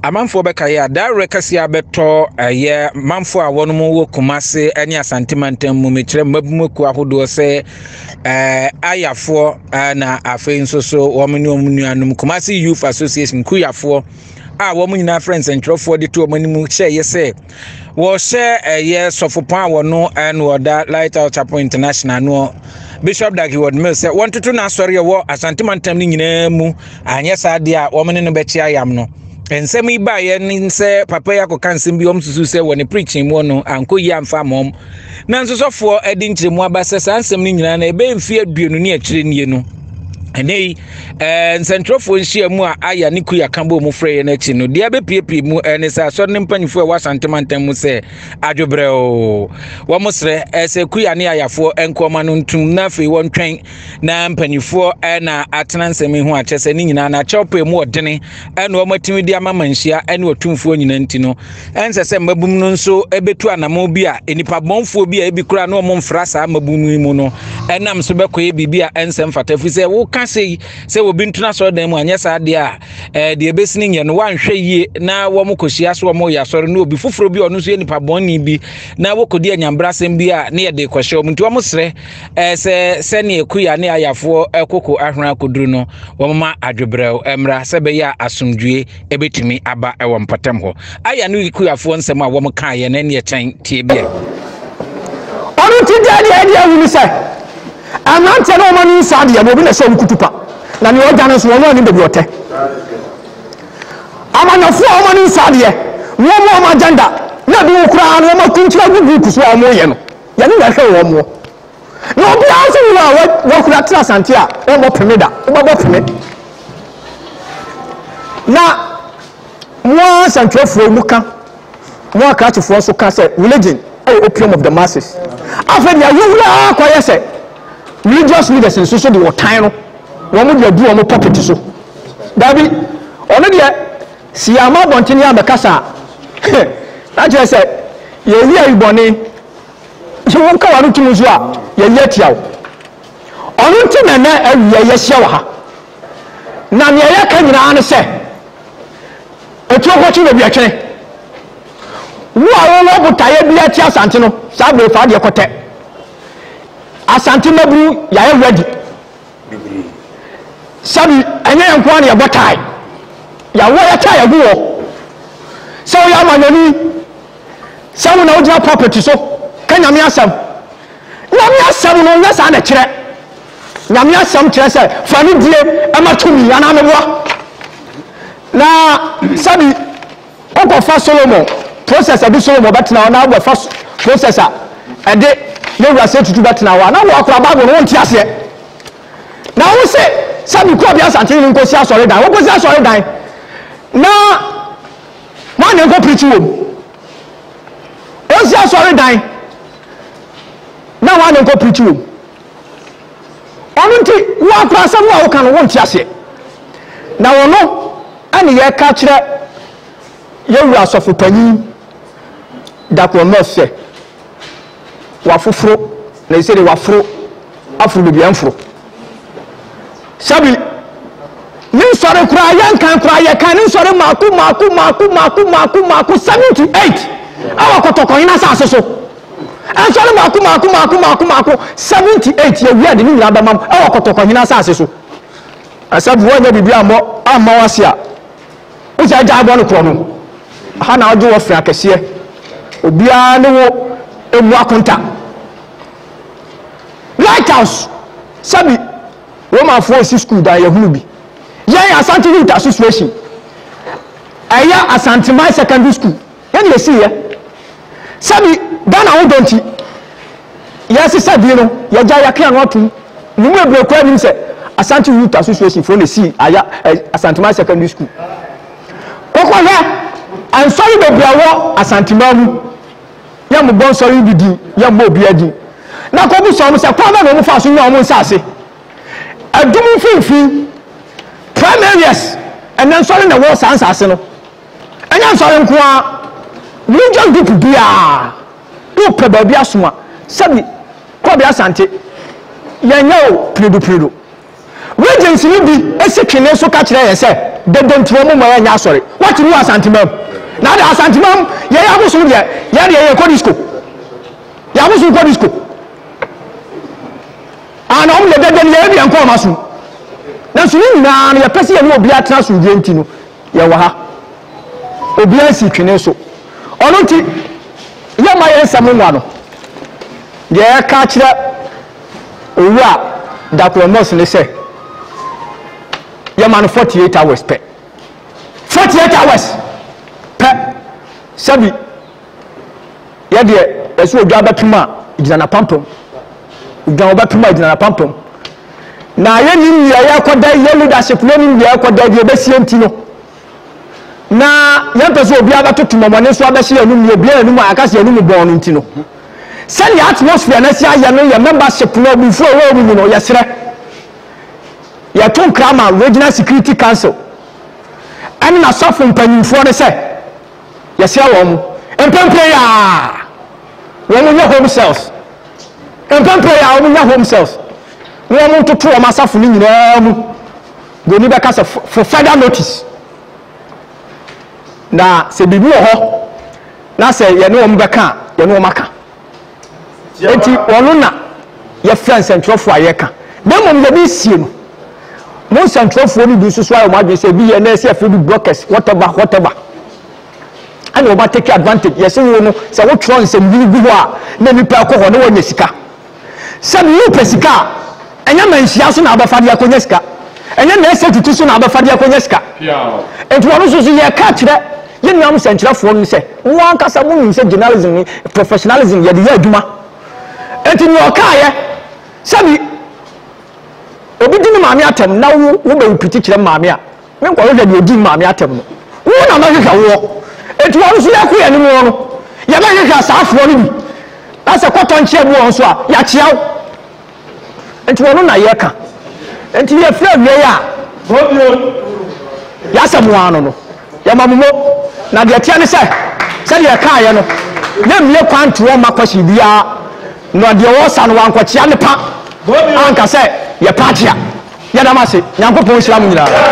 amanfo beka ya direct kasia beto ye manfo a wono wo Kumase ene Asante mantam mu mekire mabumaku ahodo se ayafo na afei nso so wo mene omunuanum Kumase Youth Association KuYA wo nyina friends and trofo de to omanimu hye yese wo hye ye sofopon awono and oda Lighthouse Chapel International no Bishop Dag Heward-Mills say want to na sorry wo Asante mantam ni nyina mu anye saade a wo mene no bechi ayam no ensemi ba ye nse papa ya koka nsem bi omsusu se woni preaching mu no anko yi amfa mom na nsosofo edi nkyiremu abase sansem ni nyina na ebe mfi aduonu ni akire nie no ene nsentrofo nhia mu a aya ne KuYA kambo mu frey na chi no de abepiepie mu ene sa so ne mpanyifo wa Asante mantam mu se adwobre o wo mosre se KuYA ne ayafo enkoma no ntum na fe won twen na mpanyifo na atena nsem hu achese ne nyina na chope mu odene ene wo matimi di amamanhia ene Otumfour nyina nti no ense se mabum no nso ebetu anamo bi a enipa bonfo bi a ebi kura na omo mfra sa mabum mu no enam so bekoye bibia ensem fatafi se wo say we been to so dem anyesa de a de ebesini nye no wanhwe yie na wo mokohia so mo ya sori no obi fufuro bi onu so nipa bonni bi na wo kodi anyambrasem bi a ne ye de kwhye o nti wo mosre se ne KuYA ne ayafo ekoko ahwera koduru no wo mama adwebrɛw emra se be ya asomdue ebetimi aba ewo mpatam ho aya no KuYA fo nsem a wo mka ye na ne ye kyen tie bia onu ti de awuni se amante no mo ni saade ya obi na se mkutupa na ni oja no so wo ni bebi ote amanafo o mo ni saade wo mo ma agenda na bi ukura no mo kunchira gugu kuso o mo ye no ya ni na hwe wo mo na obi aso wo kura tra Asante a wo mo pemeda wo bo peme na mo santrofo muka mo akachifo so ka se religion opium of the masses after ya wura kwa yese religious leaders in social the time no wo mo do wo pocket so dabi ono de si ama bontini abekasa na je se ye yi ayiboni je won ka waru tumu so a ye yi atiawo ono nti na awiye ye hye wa ha na ne ye ka nyina an se etu okochi no bi atwene wo a wo butaye bi ati Asante no sa be fa de kote Asante mabru ya ye ready sabi enye yankwa ne ya botai ya wo ya ta ya guwo so ya manani samu na ojia property so kanya mi asam no nya sa na kire nyame asam kire se fa ni die amatumi ana meboa na sabi oko fa Solomon process abi Solomon betna na agba fa processor ede Lighthouse Tutu betna wa na wo akora Bible no wonti ase na wo se sabi ko bia Asante ni nkosi asore dan wo kosi asore dan na ma ne ko preach wo o si asore dan na wa ne ko preach wo onti wo akora sam wa wo kan wonti ase na wo no ani ye ka kire ye wu asofo panyi Dag Heward-Mills wa fufuro na isere wa furo afuro bi anfuro sabi ni sore kura yankan kura ye kan ni sore maku 78 awa kotoko ina sa aseso an sore maku 78 ye wi ade ni nyina ba mam awa kotoko ina sa aseso asabu wonya bibi amma wasia o se ja agbo no kro no ha na ojo wo fra akese obia ne wo emu akonta Lighthouse sabi Roma for school da yehunu bi yen Asante Youth Association aya Asante my secondary school yen ye see ye sabi Ghana wo donti yes sabi no ye ja ya kan otu numu ebre kwa nim se Asante Youth Association for the see aya Asante my secondary school koko he an sorry be biawo Asante mamu ya mo bon sorry bi di ya mo obi adi na ko bu so mo se kwa na mo fa so nya mo nsase adumu finfin primaries and then sorry na wo sansase no anya sorry nko a religious group bia do peba bia so a sabi ko bia Asante yenya o predo Regents will be a second so catch there and say, they don't throw me sorry. What you do as Antimum? Now the Asantimum, Yabusu, Yadia Codisco. Yabusu Codisco. And only the Yabi and Comasu. Now, so now your person will be at Nasu Gentino. Yawaha. Obiansi Kineso. Onoti, Yamaya Samuano. Yeah, catch that. That will not say. Yaman 48 hours pay. 48 hours pay. Sabi. Yadia, as we gather to ma, it's an apampum. We go back to my dinner pampum. Now, you are quite yellow as a planning, you are quite the Bessentino. Now, young person will be able to Mamma, so I see a room, you'll be a room, I can't see a room born in Tino. Send the atmosphere, and I say, I know your membership before you know, yes, sir. You are two Krama, Regional Security Council. I'm in a suffering penny for the say. Yes, sir, and Pamplaya. When we your home cells. And Pamplaya, we your home cells. We want to throw myself in the go need a cast for further notice. Now, say, be more. Now, say, you know, Mbaka, you know, Maka. Eti onuna your friends and trophy ayeka dem mom dey see no mo centrofo ni bi so so ayo ma say bi na say afi blockers whatever and we take advantage yes we no say we tron say bi ho a na ni pa ko ho na wonya sika say you pesika enya manhia so na abafa dia konya sika enya na say tutu so na abafa dia konya sika enti wono so so ye ka kire ye nuam centrofo ni say wo ankasa mo nim say journalism professionalism ye dey aduma enti ni okaye sabi obi di maami atem na wo be piti kire maami a me nko wo de odi maami atem no wo na ma hwehwa wo enti wo so yakoye ni mo no ye ba hwehwa saafo ni bi asa kwato nche bu won so a ya kiaw enti wo no na ye ka enti ye fra wie ya ya samu ano no ya mamumo na de tia ne se ye ka ye no na mle kwanto wo makoshi bia no de wo san wan ko chia ne pa anka se ye pa chia ya da ma se nyankopon hira mu nyina